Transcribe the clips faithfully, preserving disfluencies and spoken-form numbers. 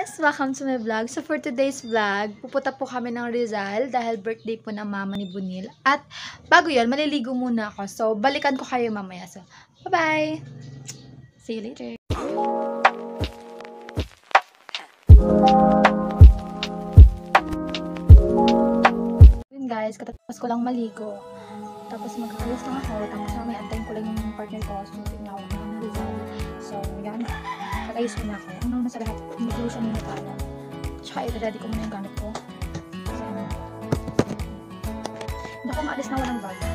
guys! Welcome to my vlog. So for today's vlog, pupunta po kami ng Rizal dahil birthday po ng mama ni Bunil. At bago yun, maliligo muna ako. So balikan ko kayo mamaya. So bye-bye! See you later! Yun guys, katapos ko lang maligo. Tapos mag-alis lang ako. Tapos may antayin ko lang yung partner ko. So tingnan ako ng Rizal. So yan. Ayos ko na ako. Ano na sa lahat, hindi siya muna tayo. Tsaka i-ready ko muna yung gamit ko. Kasi ano. Hindi ako maalis na walang bag.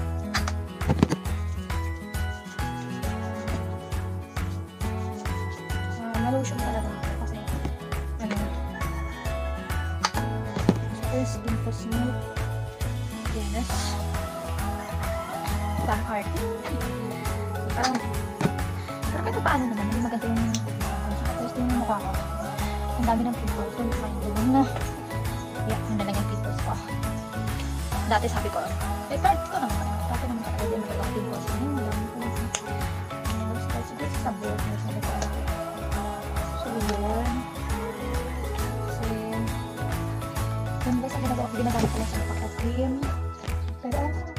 Uh, Malution talaga ako kasi ano. So first, Dimple Smooth. Yes. Fan art. Parang pero kahit paano naman, hindi maganda yung tapos din yung mukha ko. Ang dami ng pimples. So, sayang na. Yeah, yun na lang yung pimples ko. Dati sabi ko, eh, pero ito naman. Dati naman sa kaya din magandang pimples. Ngayon na lang. Tapos, tapos, siguro sa buhok na sabi ko. So, yun. Kasi, yun ba sa ginagawa ko, ginagamit ko lang sa napaka-cream. Pero, alam ko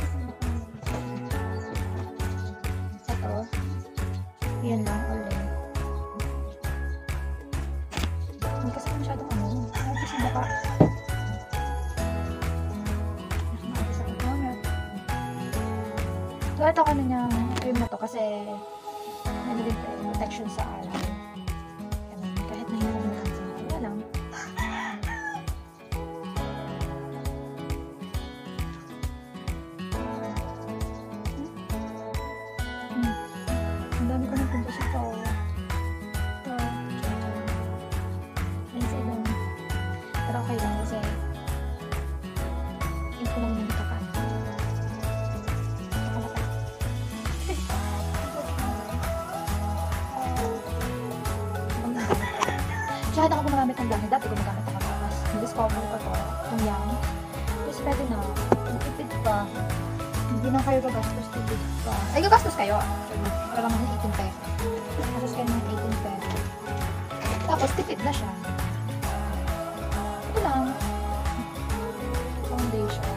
ito. Yan lang ulit. Hindi kasi masyadong ano. Hindi kasi baka hindi sa kamera. So, ito ko na niyang cream na to kasi nalilip protection sa araw. Kahit na hindi naman sa wala lang. Ang dami ko ng pimples ito. Ito. Ayun sa ibang. Pero okay lang kasi ayun ko lang nandito ka. Nakalata. Tsaka na ako gumagamit ng blanket. Dati gumagamit ako tapos discover ko to. Yung yang. Tapos pwede na. Tipid pa. Hindi na kayo gagastos, tipid pa. Ay, gagastos kayo. Para lang ng eighteen pesos. Gagastos kayo ng eighteen pesos. Tapos, tipid na siya. Ito lang. Foundation.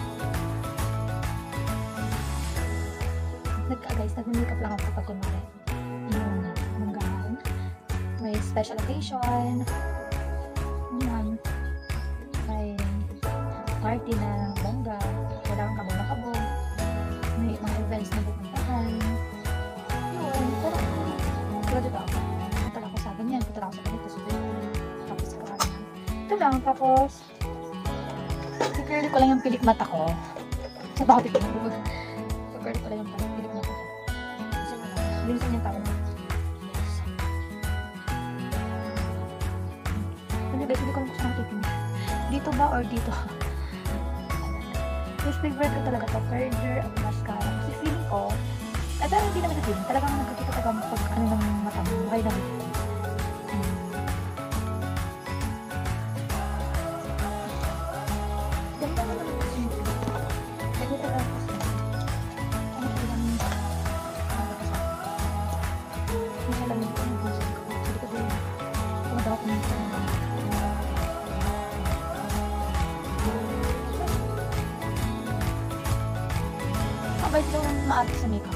Nagka, guys, nag-makeup lang ako kapag kunwari. Yung manggahan. May special occasion. Yan. May party na bongga. Kailangan kabog na kabog. May mga events na pupuntahan. Yun. Pero, pero diba ako? Punta ako sa ganyan. Punta ako sa ganito. Tapos sa karami. Ito lang. Tapos, si curly ko lang yung pilik mata ko. Sa bakit ito? Si curly ko lang yung pilik mata ko. Kasi wala. Linsan yung tao mo. Ano guys, hindi ko lang gusto nakititin. Dito ba or dito? Yung favorite ko talaga to, Perder at mascara. Kasi feeling ko, eh pero hindi naman na-feeling. Talagang nagkakita talaga pag ano ng mata mo. Mukha yung namin. Hmm. Ganda naman ang kasi. Pwede talaga kasi. Ano siya lang yung ano siya lang yung ano kasi ko. Hindi ko din. Kumadaw ko nito. Bakit daw maaari sa makeup?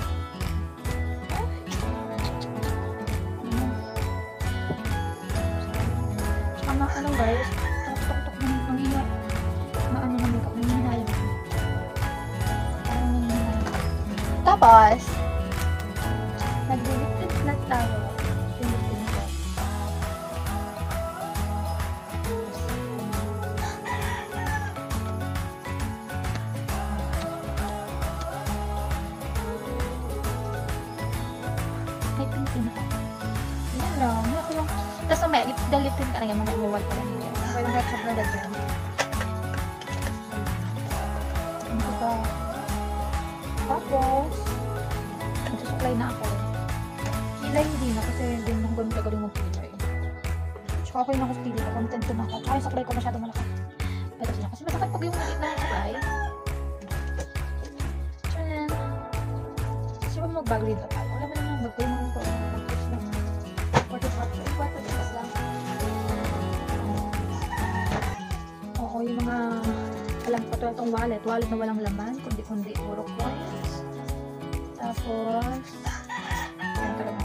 Tsaka na, ano guys, tok-tok-tok ng manghina. Maano ng makeup, manghina yun. Parang manghina yun. Tapos, nag-lipstick na tayo. Lipstick ko. May pintin ako. Yan lang. Ako lang. Tapos may lip, the lip tint ka na yan. Mga iwal pa lang. Okay lang kahit sobrang dagyan. Ano ba? Tapos, nagsusupply na ako. Kilay hindi na kasi hindi nang gamit ako rin mag-kilay. Tsaka ako yung nakustili ko. Content ko na ako. Tsaka yung supply ko masyado malaki. Pero sila. Kasi masakit pag yung maliit na supply. Tcharan! Kasi huwag mag-bag rin na tayo. Wala mo naman mag-bag rin ko. Mag-bag rin ko. O yung mga, alam ko ito, itong wallet. Wallet na walang laman, kundi kundi puro coins. Tapos, yan talaga.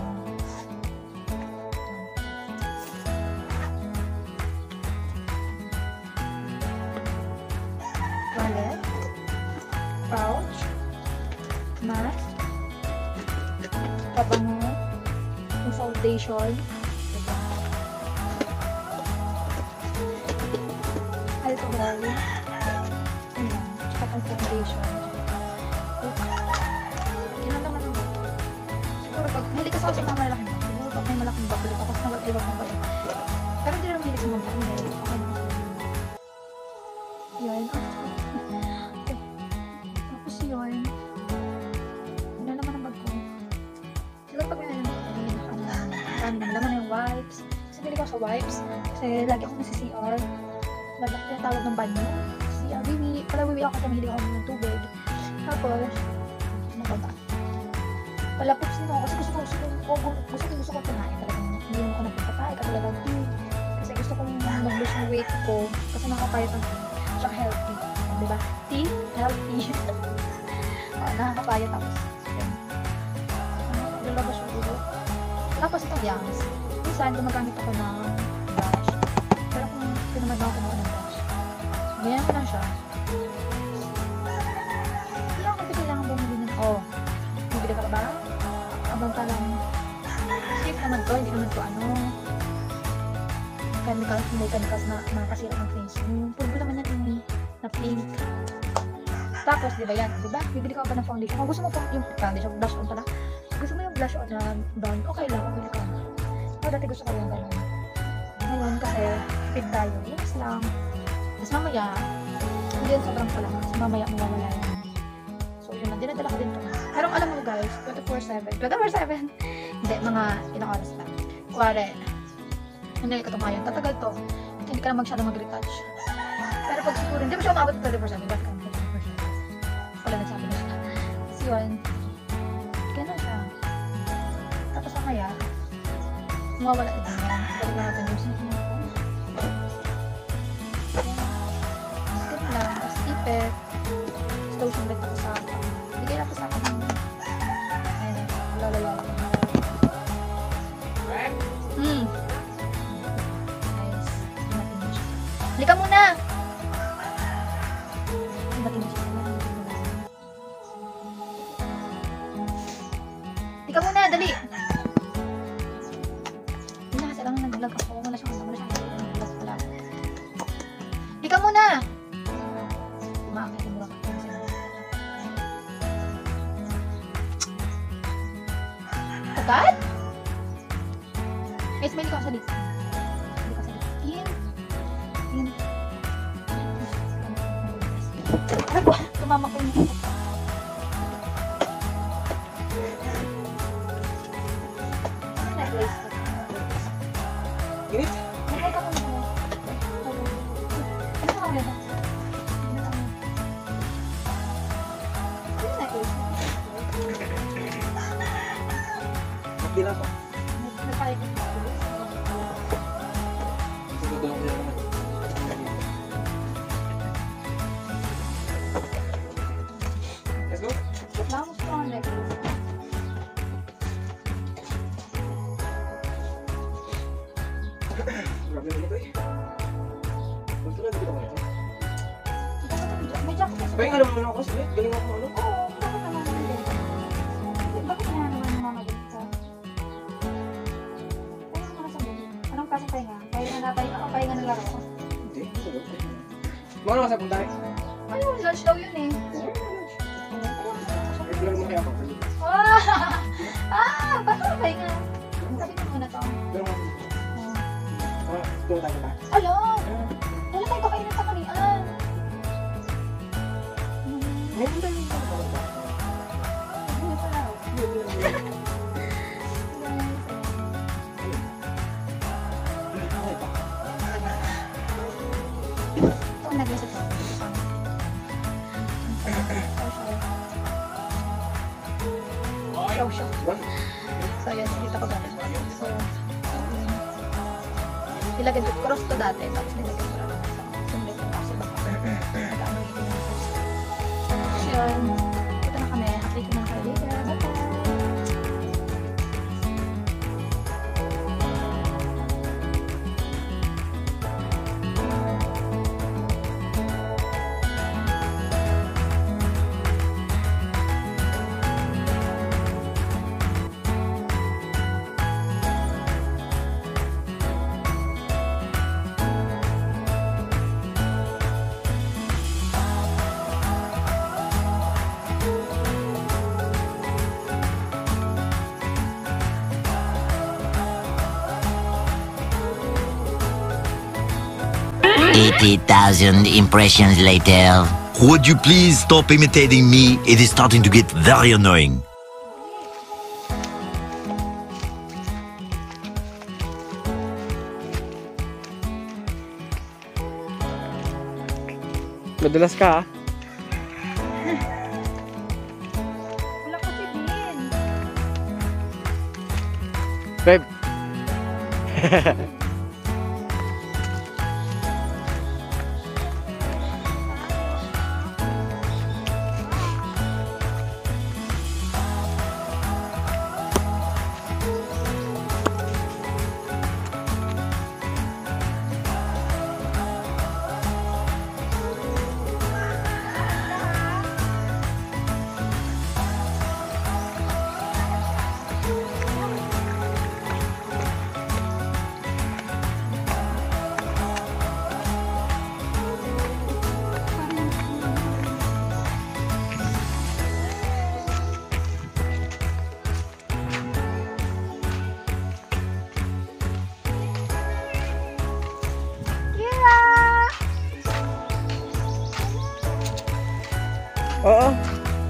Wallet, pouch, mask, pabango, yung foundation, diba? Alcohol, ayan, tsaka pang foundation. Yan naman naman. Siguro pag, hindi kasi ako sa malaking bag. Siguro pag may malaking bag, ulit ako sa nag-iwag ng bag. Pero hindi naman hindi sa mga bag. Okay na. Yan. Okay. Tapos yun. Ano naman ang bag ko? Siguro pag may ano, marami naman naman yung wipes. Kasi bili ko sa wipes. Kasi lagi ako nasa C R. Lagi ako tinatawag ng banyo. C R, bibi. Pala bibi ako kasi mahilig ako ng tubig. Tapos, ano ba ba? Wala po sino kasi gusto ko gusto ko gusto ko gusto ko kumain talagang hindi mo ko nagpapakain katulad ng tea kasi gusto kong mag-lose yung weight ko kasi nakakapayat ang tea tsaka healthy, diba? Tea, healthy. Oh, nakakapayat tapos lalabas yung ulo. Tapos itong yangs minsan gumagamit ako ng brush pero kung pinamagawa ko muna ng brush ganyan ko lang siya hindi ako kailangan bumili ng oh bibili ka ba? Abang ka lang safe naman to, hindi naman to ano chemicals, may chemicals na makakasira ng face yung pulbo naman yan yung na pink tapos diba yan, diba? Bibili ka pa ng foundation kung gusto mo pang yung foundation, blush on pala gusto mo yung blush on na brown, okay lang, bibili ka ako dati gusto ko yung gano'n ngayon kasi fit tayo, yes lang tapos mamaya hindi yan sobrang pala kasi mamaya mawawala yan so yun na, dinadala ko din to pero alam mo guys, twenty-four seven twenty-four seven hindi, mga ilang oras lang kuwari hindi ka tumayon, tatagal to hindi ka na masyadong mag-retouch pero pag siguro, hindi mo siya umabot twenty-four seven bakit ka twenty-four seven wala nagsabi na siya kasi yun gano'n siya tapos mamaya mawawala din yan balik na natin yung sinihin ko skip lang, tapos ipit tapos lotion bit ako sa bigay na po sa akin ayun, lalalaw ako hmm nice, dumating mo siya halika muna dumating mo siya halika muna, dali hindi na kasi lang nag-vlog ako wala siyang wala siyang nag-vlog pala halika muna makakita mo ako agad? Guys, may hindi ko sa dito. Hindi ko sa dito. In. In. Ay, tumama ko yung ano na place ko? Init? Nakay ka muna. Ano ka muna? Ano na place ko? Hindi lang po. Nagpalit ko. Siguro ko naman. Let's go. Vamos ko ang necklace. Grabe naman ito eh. Gusto na dito mo ito. May jacket kasi. Pahinga naman ako kasi galing ako ano. Oo, bakit naman hindi? Bakit nga naman namamalit ka? Pahinga ka na sa buhay. Anong kasi pahinga? Pahinga na pahinga o pahinga na laro? Hindi. Mga naman sa punta eh. Ano, lunch daw yun eh. Ito lang mga ako. Ah! Ah! Bakit na pahinga? Sabi ko muna to. Pero mga mga ito tayo ba? Ala! Wala tayo kakainin sa kanian. Meron tayo yung mga ba? Hindi pala. Okay pa. Ito ang nag-isip ko. Show, show. So, yun. Dito ko dati. So, um, ilagay ko. Cross to dati. Tapos nilagay ko lang. So, nilagay ko kasi baka yun. Punta na kami. Update ko na kayo later. Bye-bye! eighty thousand impressions later. Would you please stop imitating me? It is starting to get very annoying. Madulas ka ah. Wala ko si Din. Babe. Oo.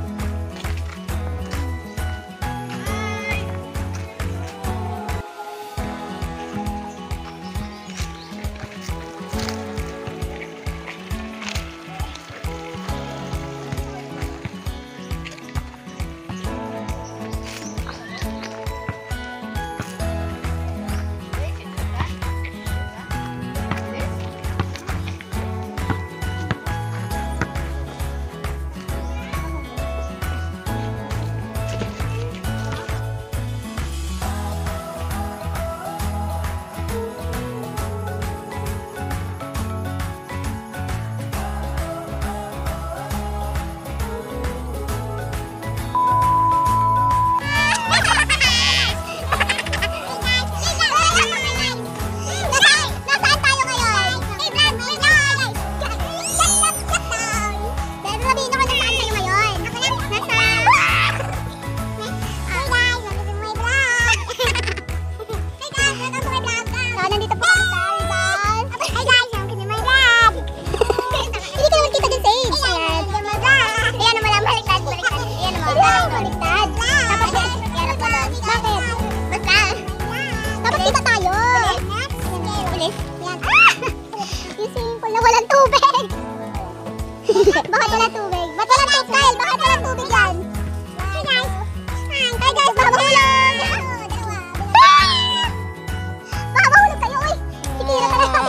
Bakit wala tubig? Ba't wala textile? Bakit wala tubig yan? Hi guys! Hi guys! Baka mahulog! Baka mahulog kayo! Uy! Sikira ka na!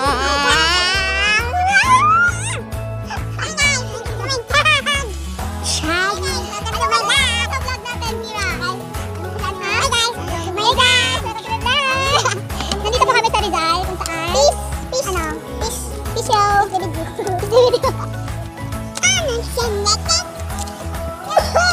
Hi guys! Shaggy! Ano ba na? Sa vlog natin, Mira! Hi guys! Hi guys! Nandito po kami sa Rizal kung saan Peace! Peace! Ano? Peace! Peace show! Peace video! Peace video! Siya natin.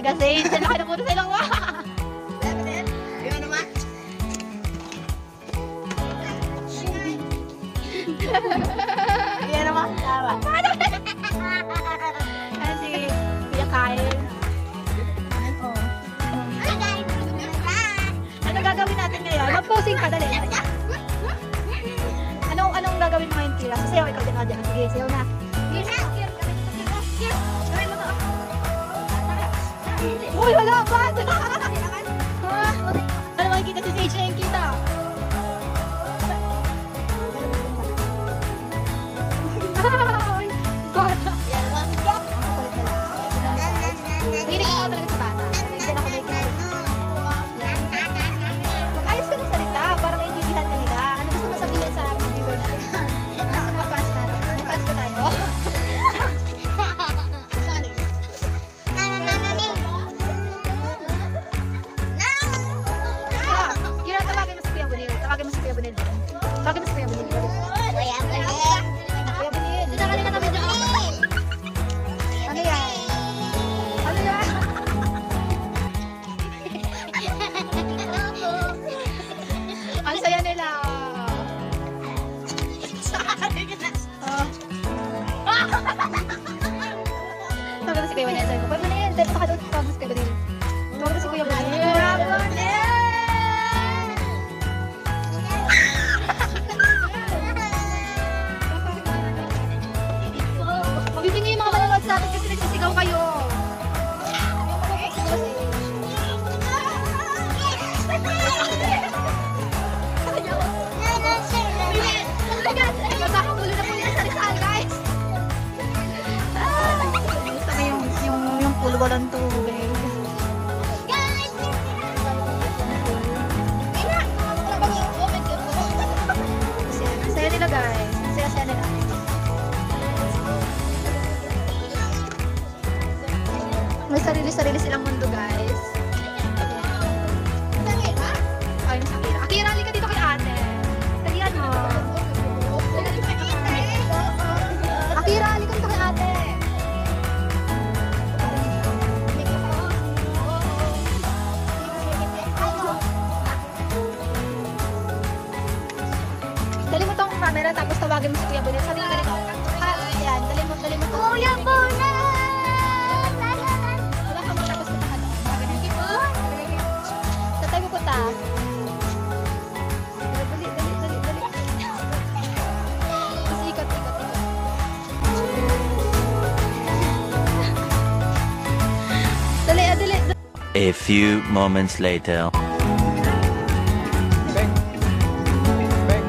Mega Sage. Ang laki na puto sa ilong mo. Yun naman. Yan naman. Tama. Ayan si Kuya Kyle. Oh. Ano gagawin natin ngayon? Mag-posing ka, dali. Anong, anong gagawin mo ngayon, Kira? Sasayaw ikaw din, Adya. Sige, sayaw na. Uy, wala pa! Ano makikita si Sage na yung kita? Ay, bata. Hilig ako talaga sa bata. Hindi na ako may kaya. Ayos ka ng salita para maintindihan ka nila. Ano gusto mo sabihin sa viewer natin? Sa mga fans natin. May fans ba tayo? Ah, Kira, tawagin mo si Kuya Bunil. Tawagin mo si Kuya Bunil. Tawagin mo si Kuya Bunil. Kuya Bunil. Dito ka nila kami dito. Ano yan? Ano yan? Ang saya nila. Oh. Tawag na si Kuya Bunil. Sabi ko, Kuya Bunil, dito ka doon. Tawag na si Kuya Bunil. Tawag na si Kuya Bunil. Kuya Bunil! Mabibigay yung mga manonood sa atin kasi nagsisigaw kayo. Magkakagulo na po yung sa Rizal, guys. Gusto mo yung, yung, yung pulbo ng tubig. Saya nila, guys. Saya-saya nila. May sarili-sarili silang mundo, guys. Ay, sa Akira. Akira, halika dito kay ate. Dalihan mo. Akira, halika dito kay ate. Dali mo tong camera tapos tawagin mo si Kuya Bunil. Sabi ka ganito. Ha, yan. Dali mo, dali mo to. Kuya Bunil! Wala ka mo tapos punta ka doon. Saan tayo pupunta? Dali, dali, dali, dali. Tapos ikot, ikot, ikot. Dali, ah, dali, dali. A few moments later. Beng. Beng.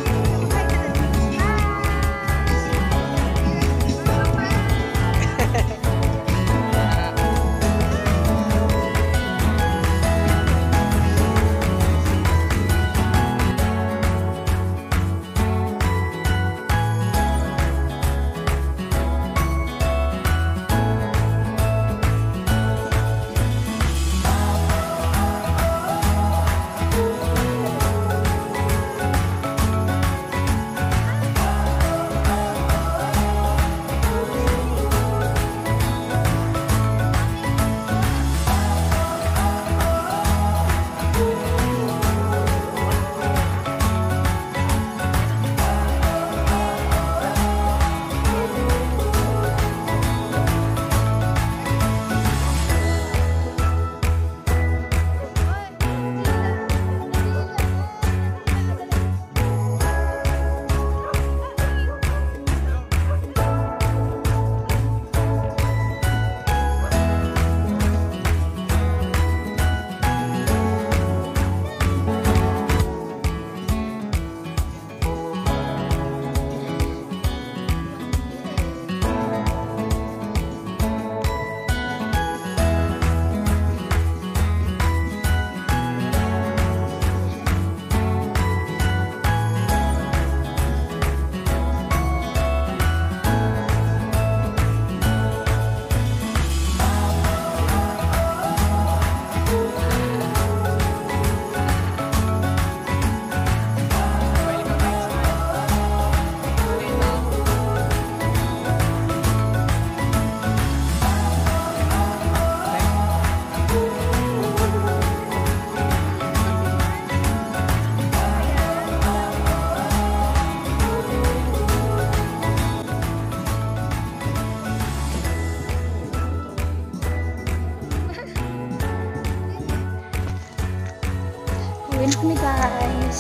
Uwi na kami, guys.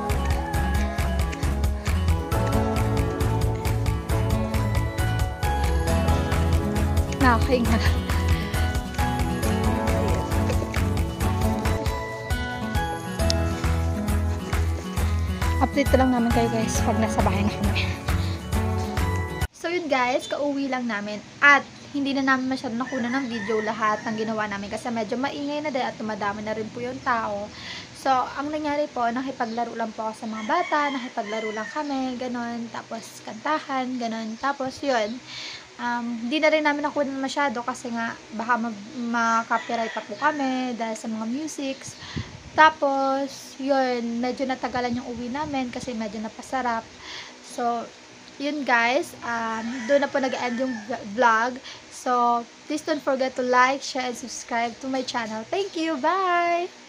Nakahinga. Update lang namin kayo, guys, pag nasa bahay na kami. So yun, guys, kauwi lang namin at hindi na namin masyado nakuna ng video lahat ng ginawa namin kasi medyo maingay na din at tumadami na rin po yung tao. So, ang nangyari po, nakipaglaro lang po ako sa mga bata, nakipaglaro lang kami, ganon, tapos kantahan, ganon, tapos yun. Um, hindi na rin namin nakuha masyado kasi nga baka ma-copyright pa po kami dahil sa mga musics. Tapos, yun, medyo natagalan yung uwi namin kasi medyo napasarap. So, yun guys, um, doon na po nag-end yung vlog. So, please don't forget to like, share, and subscribe to my channel. Thank you! Bye!